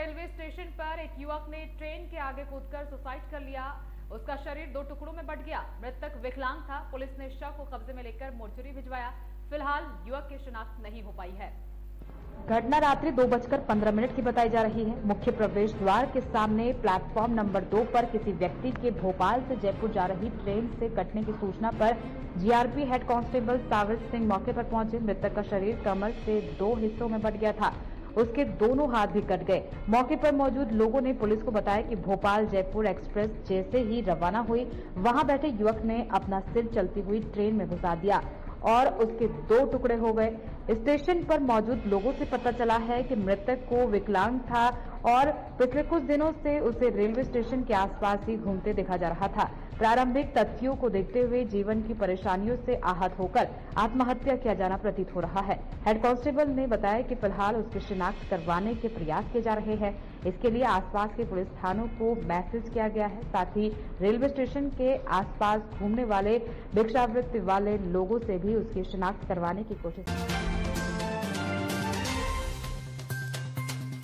Railway station पर एक युवक ने ट्रेन के आगे कूदकर सुसाइड कर लिया। उसका शरीर 2 टुकड़ों में बंट गया। मृतक विकलांग था। पुलिस ने शव को कब्जे में लेकर मोर्चरी भिजवाया। फिलहाल युवक की शिनाख्त नहीं हो पाई है। घटना रात्रि 2:15 की बताई जा रही है। मुख्य प्रवेश द्वार के सामने प्लेटफॉर्म नंबर 2 पर किसी व्यक्ति के भोपाल से जयपुर जा रही ट्रेन से कटने की सूचना पर GRP head constable Savir Singh मौके पर पहुंचे। मृतक का शरीर कमर से 2 हिस्सों में बंट गया था। उसके दोनों हाथ भी कट गए। मौके पर मौजूद लोगों ने पुलिस को बताया कि भोपाल जयपुर एक्सप्रेस जैसे ही रवाना हुई, वहां बैठे युवक ने अपना सिर चलती हुई ट्रेन में घुसा दिया और उसके 2 टुकड़े हो गए। स्टेशन पर मौजूद लोगों से पता चला है कि मृतक को विकलांग था और पिछले कुछ दिनों से उसे रेलवे स्टेशन के आसपास ही घूमते देखा जा रहा था। प्रारंभिक तथ्यों को देखते हुए जीवन की परेशानियों से आहत होकर आत्महत्या किया जाना प्रतीत हो रहा है। हेड कांस्टेबल ने बताया कि फिलहाल उसकी शिनाख्त करवाने के प्रयास किए जा रहे हैं। इसके लिए आसपास के पुलिस थानों को मैसेज किया गया है। साथ ही रेलवे स्टेशन के आसपास घूमने वाले भिक्षावृत्ति वाले लोगों से भी उसकी शिनाख्त करवाने की कोशिश